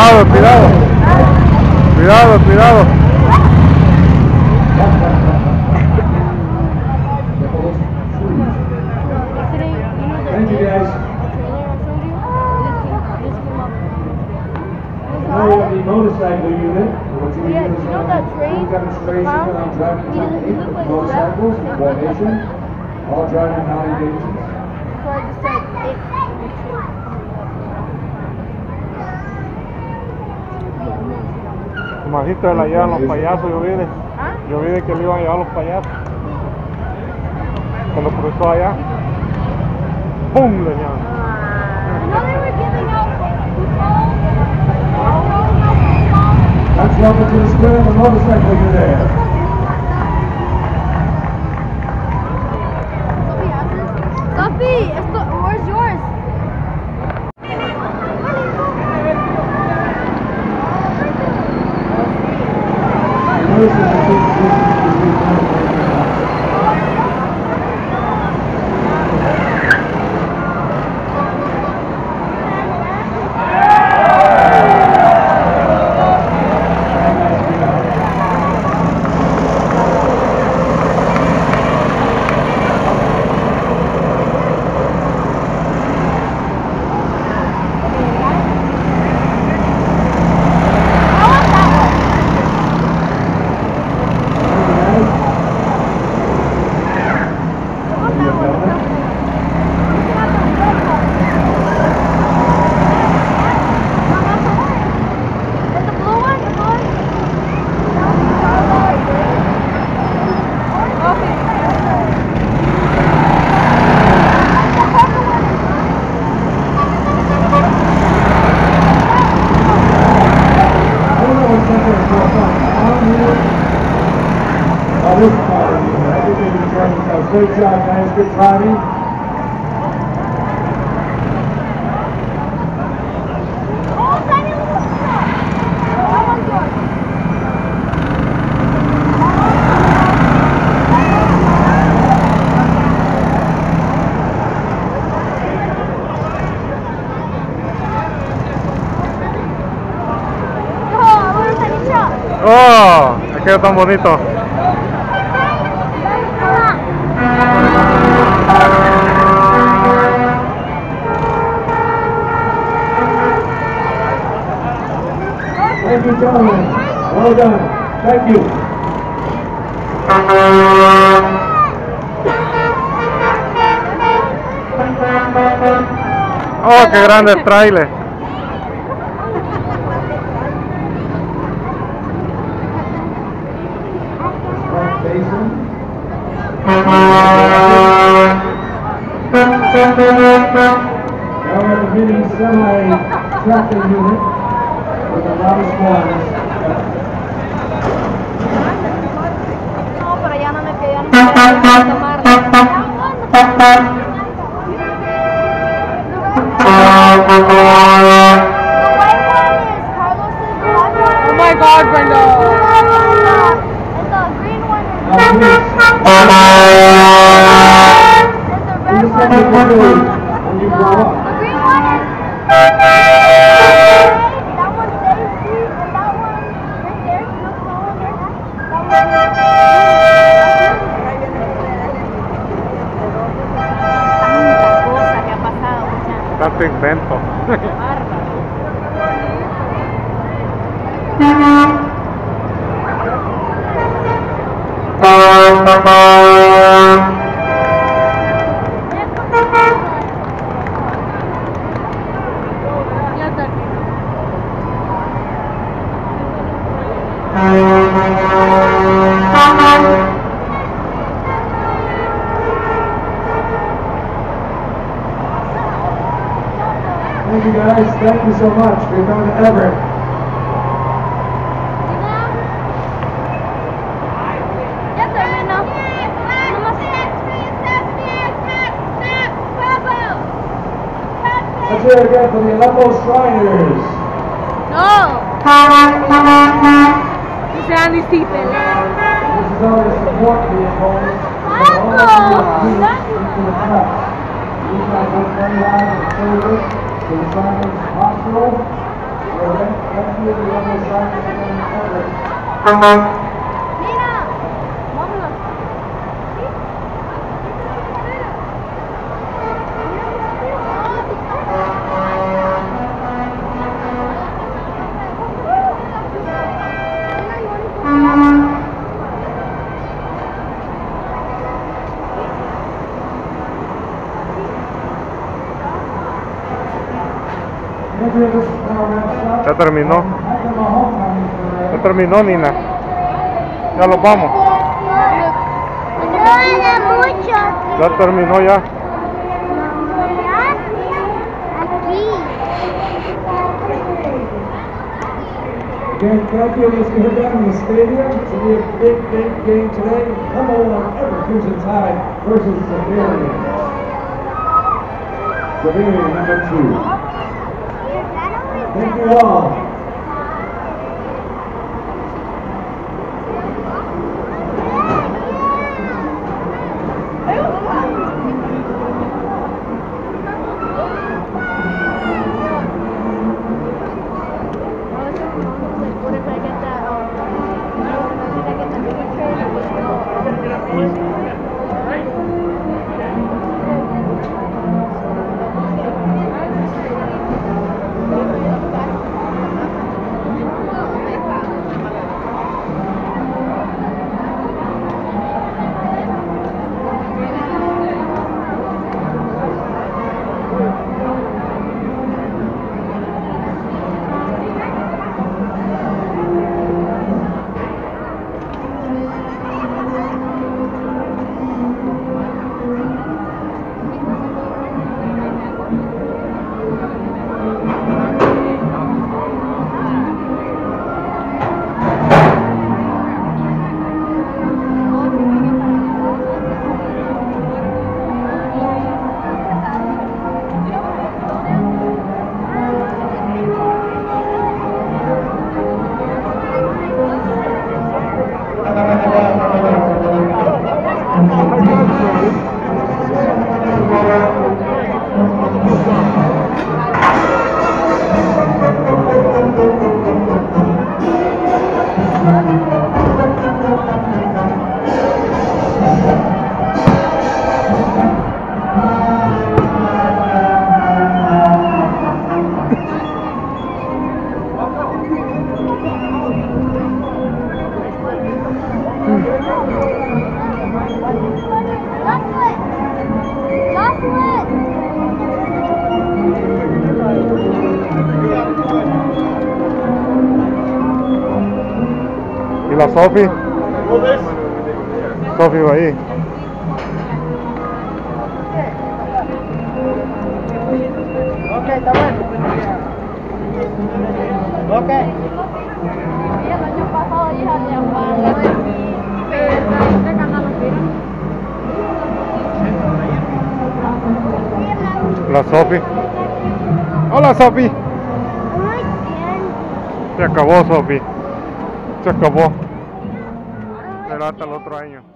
Cuidado, cuidado. Cuidado, cuidado. Thank you guys. Now we have the motorcycle unit. Yeah, you know that train? Demonstration on driving technique with motorcycles and formation. All driving non-engagements. So I just said it. Como dijiste, la llevan los payasos, yo vi de. ¿Ah? Yo vi de que le iban a llevar los payasos. Cuando cruzó allá. ¡Pum! Le llevan. I know they were giving out Let's welcome to the square the motorcycle unit. Sophie, where's yours? Great job, guys. Good driving. ¡Oh! Qué tan bonito. Thank you, gentlemen. Well done. Thank you. ¡Oh, qué grande trailer! Now we're at the mini semi-tractor unit with a lot of swans. No, pero ya no me quedan tomarla. Oh my God, Brenda! And the green one is Now, please, and the red this is one what you is do when you grow up. the green one is that one's Daisy and that one right there, look that one there. Tanta cosa que ha pasado, muchachos. Tanto invento. Bárbaro. Ya terminó. Thank you guys. Thank you so much. We're going to Everett. Ya terminó. Let's hear it again for the Aleppo Shriners. No. Dice Andy Stephen. This is our support vehicle. These guys work very hard in the service to the Shriners Hospital. Mira, vámonos. Ya terminó. Ya terminó, Nina. Ya nos vamos. No era mucho. Ya terminó ya. Aquí. Again, thank you. Let's get down in the stadium. It's going to be a big, big game today. Number one, Everfusion Tide versus Siberian. Siberian, number 2. Thank you all. ¿Y la Sofi? Sofi va ahí. Ok, está bueno. Ok. Y el año pasado hija de Juan. La Sofi. Hola, Sofi. Muy bien. Se acabó, Sofi. Se acabó. Será hasta el otro año.